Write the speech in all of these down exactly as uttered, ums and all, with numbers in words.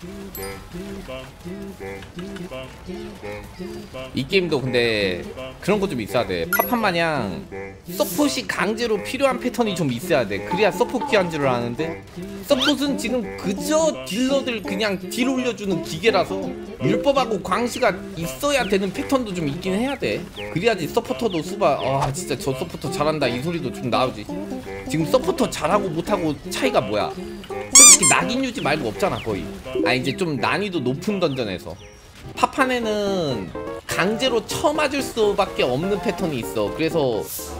이 게임도 근데 그런 거 좀 있어야 돼. 파판 마냥 서폿이 강제로 필요한 패턴이 좀 있어야 돼. 그래야 서폿 귀한 줄 아는데, 서폿은 지금 그저 딜러들 그냥 딜 올려주는 기계라서 율법하고 광시가 있어야 되는 패턴도 좀 있긴 해야 돼. 그래야지 서포터도 수바 아 진짜 저 서포터 잘한다 이 소리도 좀 나오지. 지금 서포터 잘하고 못하고 차이가 뭐야? 솔직히 낙인 유지 말고 없잖아 거의. 아 이제 좀 난이도 높은 던전에서 파판에는 강제로 쳐맞을 수밖에 없는 패턴이 있어. 그래서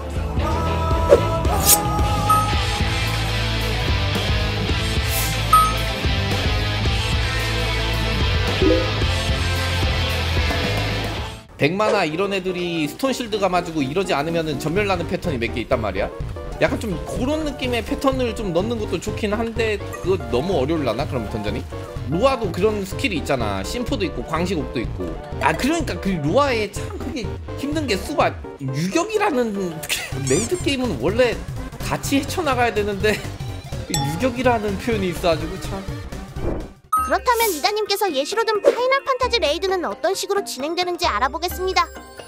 백마나 이런 애들이 스톤실드가 맞고 이러지 않으면은 전멸나는 패턴이 몇 개 있단 말이야. 약간 좀 그런 느낌의 패턴을 좀 넣는 것도 좋긴 한데 그거 너무 어려울라나 그럼 던전이? 루아도 그런 스킬이 있잖아. 심포도 있고 광시곡도 있고. 아 그러니까 그 루아에 참 그게 힘든 게 수바 유격이라는 레이드 게임은 원래 같이 헤쳐나가야 되는데 유격이라는 표현이 있어가지고 참. 그렇다면 이다님께서 예시로 든 파이널 판타지 레이드는 어떤 식으로 진행되는지 알아보겠습니다.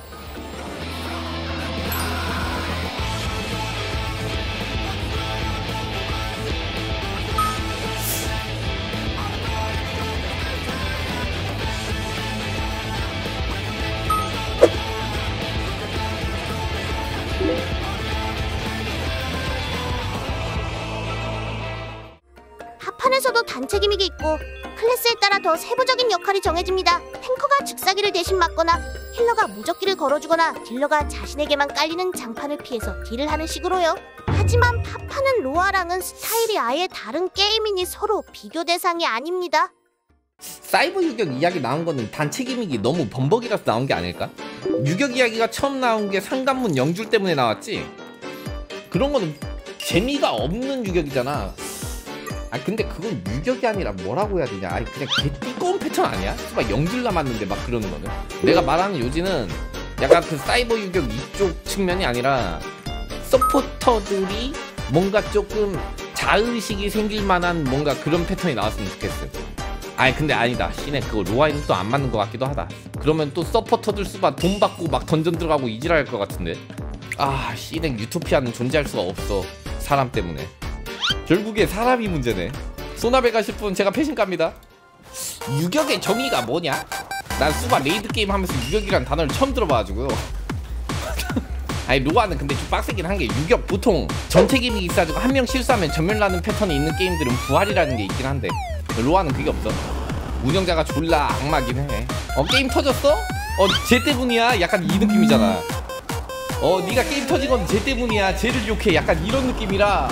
파판에서도 단체 기믹이 있고 클래스에 따라 더 세부적인 역할이 정해집니다. 탱커가 즉사기를 대신 맞거나 힐러가 무적기를 걸어주거나 딜러가 자신에게만 깔리는 장판을 피해서 딜을 하는 식으로요. 하지만 파판은 로아랑은 스타일이 아예 다른 게임이니 서로 비교 대상이 아닙니다. 사이버 유격 이야기 나온 거는 단체 기믹이 너무 범벅이라서 나온 게 아닐까? 유격 이야기가 처음 나온 게 상단문 영줄 때문에 나왔지? 그런 거는 재미가 없는 유격이잖아. 아 근데 그건 유격이 아니라 뭐라고 해야 되냐. 아니 그냥 개띠꺼운 패턴 아니야? 막 영줄 남았는데 막 그러는 거는. 내가 말하는 요지는 약간 그 사이버 유격 이쪽 측면이 아니라 서포터들이 뭔가 조금 자의식이 생길 만한 뭔가 그런 패턴이 나왔으면 좋겠어. 아니 근데 아니다. 씨네 그거 로아이는 또 안 맞는 것 같기도 하다. 그러면 또 서포터들 수바 돈 받고 막 던전 들어가고 이질할 것 같은데. 아 씨네 유토피아는 존재할 수가 없어. 사람 때문에. 결국에 사람이 문제네. 소나베 가실 분 제가 패신갑니다. 유격의 정의가 뭐냐? 난 수바 레이드 게임 하면서 유격이란 단어를 처음 들어봐가지고요. 아니 로아는 근데 좀 빡세긴 한 게 유격 보통 전체 기믹이 있어가지고 한 명 실수하면 전멸나는 패턴이 있는 게임들은 부활이라는 게 있긴 한데 로아는 그게 없어. 운영자가 졸라 악마긴 해. 어 게임 터졌어? 어 쟤 때문이야? 약간 이 느낌이잖아. 어 네가 게임 터진 건 쟤 때문이야. 쟤를 욕해. 약간 이런 느낌이라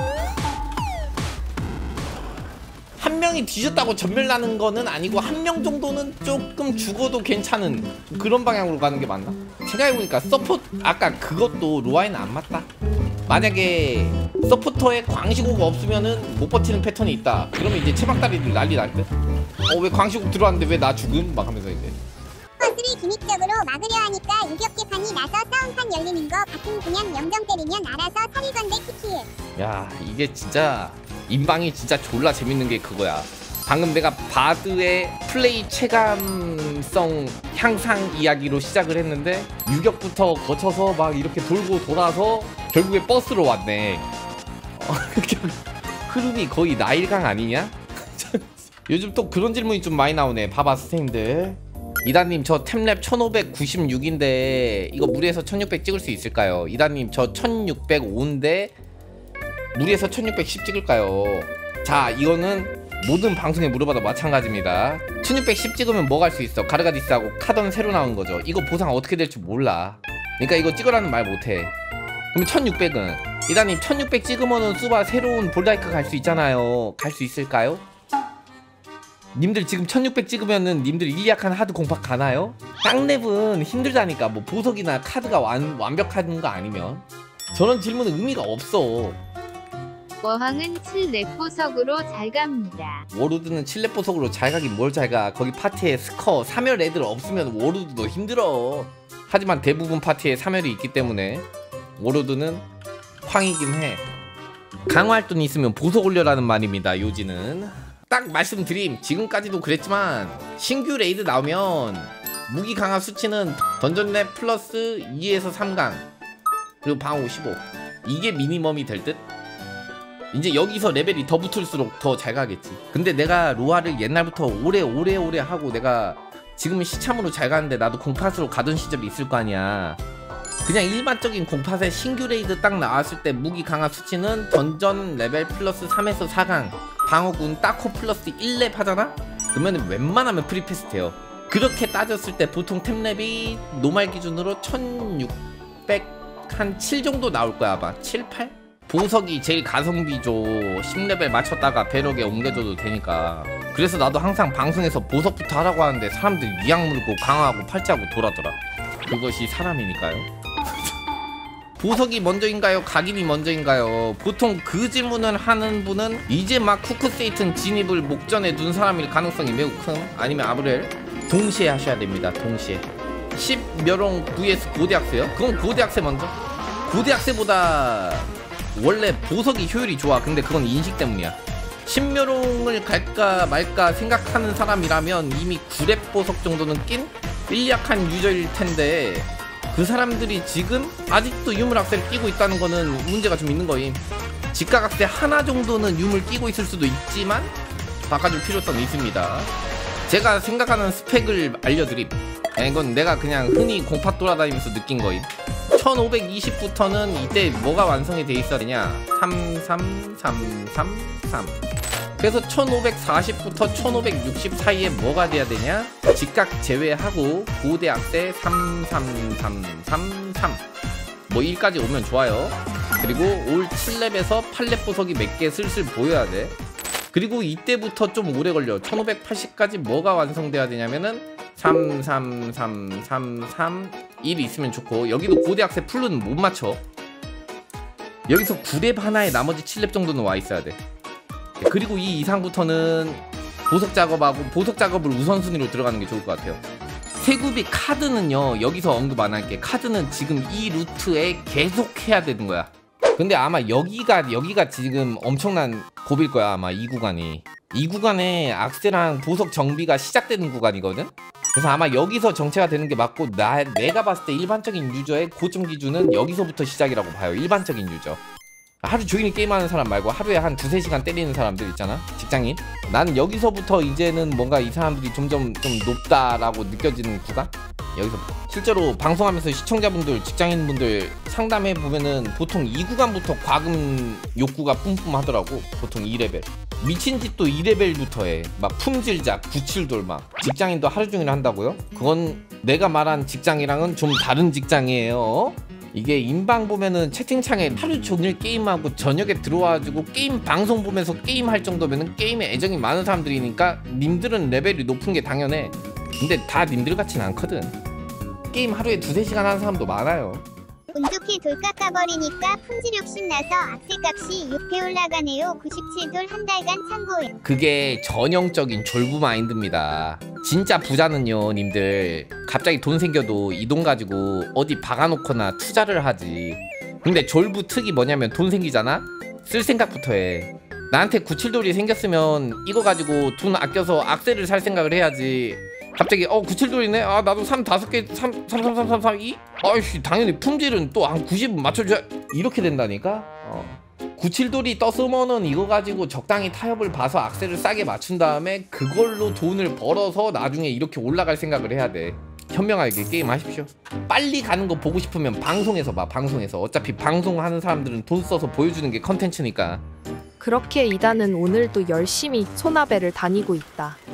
한 명이 뒤졌다고 전멸나는 거는 아니고 한 명 정도는 조금 죽어도 괜찮은 그런 방향으로 가는 게 맞나? 생각해보니까 서포 아까 그것도 로아에는 안 맞다. 만약에 서포터에 광시고가 없으면은 못 버티는 패턴이 있다. 그러면 이제 체막다리들 난리 날 듯? 어 왜 광시고 들어왔는데 왜 나 죽음? 막 하면서 이제 서폿을 기믹적으로 막으려 하니까 유격기판이 나서 싸움판 열리는 거 같은. 그냥 영정 때리면 알아서 사리건대 키키에. 야 이게 진짜 인방이 진짜 졸라 재밌는 게 그거야. 방금 내가 바드의 플레이 체감성 향상 이야기로 시작을 했는데 유격부터 거쳐서 막 이렇게 돌고 돌아서 결국에 버스로 왔네. 어, 흐름이 거의 나일강 아니냐? 요즘 또 그런 질문이 좀 많이 나오네. 봐봐 스테인들. 이다님 저 템랩 천오백구십육인데 이거 무리해서 천육백 찍을 수 있을까요? 이다님 저 천육백오인데 무리해서 천육백십 찍을까요? 자 이거는 모든 방송에 물어봐도 마찬가지입니다. 천육백십 찍으면 뭐 갈 수 있어? 가르가디스하고 카던 새로 나온 거죠. 이거 보상 어떻게 될지 몰라. 그러니까 이거 찍으라는 말 못해. 그럼 천육백은? 이다님 천육백 찍으면은 수바 새로운 볼다이크 갈 수 있잖아요. 갈 수 있을까요? 님들 지금 천육백 찍으면은 님들 일리약한 하드 공팍 가나요? 깡랩은 힘들다니까. 뭐 보석이나 카드가 완, 완벽한 거 아니면. 저런 질문은 의미가 없어. 워항은 칠 렙 보석으로 잘 갑니다. 워로드는 칠 렙 보석으로 잘 가긴 뭘 잘 가. 거기 파티에 스커, 사멸 애들 없으면 워로드도 힘들어. 하지만 대부분 파티에 사멸이 있기 때문에 워로드는 황이긴 해. 강화할 돈 있으면 보석 올려라는 말입니다. 요지는 딱 말씀드림, 지금까지도 그랬지만 신규 레이드 나오면 무기 강화 수치는 던전랩 플러스 이에서 삼 강 그리고 방어 십오, 이게 미니멈이 될 듯? 이제 여기서 레벨이 더 붙을수록 더 잘 가겠지. 근데 내가 로아를 옛날부터 오래 오래 오래 하고 내가 지금은 시참으로 잘 가는데 나도 공팟으로 가던 시절이 있을 거 아니야. 그냥 일반적인 공팟에 신규 레이드 딱 나왔을 때 무기 강화 수치는 던전 레벨 플러스 삼에서 사 강, 방어군 따코 플러스 일 렙 하잖아? 그러면 웬만하면 프리패스 돼요. 그렇게 따졌을 때 보통 템랩이 노말 기준으로 천육백 한 칠 정도 나올 거야 아마. 칠, 팔? 보석이 제일 가성비죠. 십 레벨 맞췄다가 배럭에 옮겨줘도 되니까. 그래서 나도 항상 방송에서 보석부터 하라고 하는데 사람들이 위약 물고 강화하고 팔찌하고 돌아더라. 그것이 사람이니까요. 보석이 먼저인가요? 각인이 먼저인가요? 보통 그 질문을 하는 분은 이제 막 쿠크세이튼 진입을 목전에 둔 사람일 가능성이 매우 큰, 아니면 아브렐 동시에 하셔야 됩니다. 동시에 십 멸용 vs 고대학세요? 그건 고대학세 먼저. 고대학세보다 원래 보석이 효율이 좋아. 근데 그건 인식 때문이야. 십 멸용을 갈까 말까 생각하는 사람이라면 이미 구 렙 보석 정도는 낀 일약한 유저일 텐데, 그 사람들이 지금 아직도 유물 악세를 끼고 있다는 거는 문제가 좀 있는 거임. 직각 악세 하나 정도는 유물 끼고 있을 수도 있지만 바꿔줄 필요성이 있습니다. 제가 생각하는 스펙을 알려드림. 이건 내가 그냥 흔히 공팟 돌아다니면서 느낀 거임. 천오백이십부터는 이때 뭐가 완성이 돼 있어야 되냐? 삼 삼 삼 삼 삼. 그래서 천오백사십부터 천오백육십 사이에 뭐가 돼야 되냐? 직각 제외하고 고대 악세 삼 삼 삼 삼 삼. 뭐 일까지 오면 좋아요. 그리고 올 칠 렙에서 팔 렙 보석이 몇 개 슬슬 보여야 돼. 그리고 이때부터 좀 오래 걸려. 천오백팔십까지 뭐가 완성돼야 되냐면은 삼 삼 삼 삼 삼 일 있으면 좋고, 여기도 고대 악세 풀로는 못 맞춰. 여기서 구 렙 하나에 나머지 칠 렙 정도는 와 있어야 돼. 그리고 이 이상부터는 보석 작업하고 보석 작업을 우선순위로 들어가는 게 좋을 것 같아요. 세구비 카드는요, 여기서 언급 안 할게. 카드는 지금 이 루트에 계속 해야 되는 거야. 근데 아마 여기가 여기가 지금 엄청난 고비일 거야 아마. 이 구간이 이 구간에 악세랑 보석 정비가 시작되는 구간이거든. 그래서 아마 여기서 정체가 되는 게 맞고, 나 내가 봤을 때 일반적인 유저의 고점 기준은 여기서부터 시작이라고 봐요. 일반적인 유저, 하루 종일 게임하는 사람 말고 하루에 한 두세 시간 때리는 사람들 있잖아, 직장인. 난 여기서부터 이제는 뭔가 이 사람들이 점점 좀 높다라고 느껴지는 구간? 여기서부터. 실제로 방송하면서 시청자분들, 직장인분들 상담해 보면은 보통 이 구간부터 과금 욕구가 뿜뿜 하더라고. 보통 이 레벨. 미친 짓도 이 레벨부터 해. 막 품질작, 구칠돌 막. 직장인도 하루 종일 한다고요? 그건 내가 말한 직장이랑은 좀 다른 직장이에요. 이게 인방 보면은 채팅창에 하루 종일 게임하고 저녁에 들어와가지고 게임 방송 보면서 게임할 정도면은 게임에 애정이 많은 사람들이니까 님들은 레벨이 높은 게 당연해. 근데 다 님들 같진 않거든. 게임 하루에 두세 시간 하는 사람도 많아요. 운 좋게 돌 깎아버리니까 품질 욕심 나서 악세값이 육 배 올라가네요. 구십칠 돌 한 달간 참고해. 그게 전형적인 졸부 마인드입니다. 진짜 부자는요, 님들 갑자기 돈 생겨도 이 돈 가지고 어디 박아놓거나 투자를 하지. 근데 졸부 특이 뭐냐면 돈 생기잖아? 쓸 생각부터 해. 나한테 구십칠 돌이 생겼으면 이거 가지고 돈 아껴서 악세를 살 생각을 해야지. 갑자기 어 구십칠 돌이네? 아 나도 삼 다섯 개 삼 삼 삼 삼 삼 삼 이? 아이씨 당연히 품질은 또 한 구십은 맞춰줘야. 이렇게 된다니까. 어. 구십칠 돌이 떴으면은 이거 가지고 적당히 타협을 봐서 악세를 싸게 맞춘 다음에 그걸로 돈을 벌어서 나중에 이렇게 올라갈 생각을 해야 돼. 현명하게 게임 하십시오. 빨리 가는 거 보고 싶으면 방송에서 봐. 방송에서. 어차피 방송하는 사람들은 돈 써서 보여주는 게 컨텐츠니까. 그렇게 이단은 오늘도 열심히 소나베를 다니고 있다.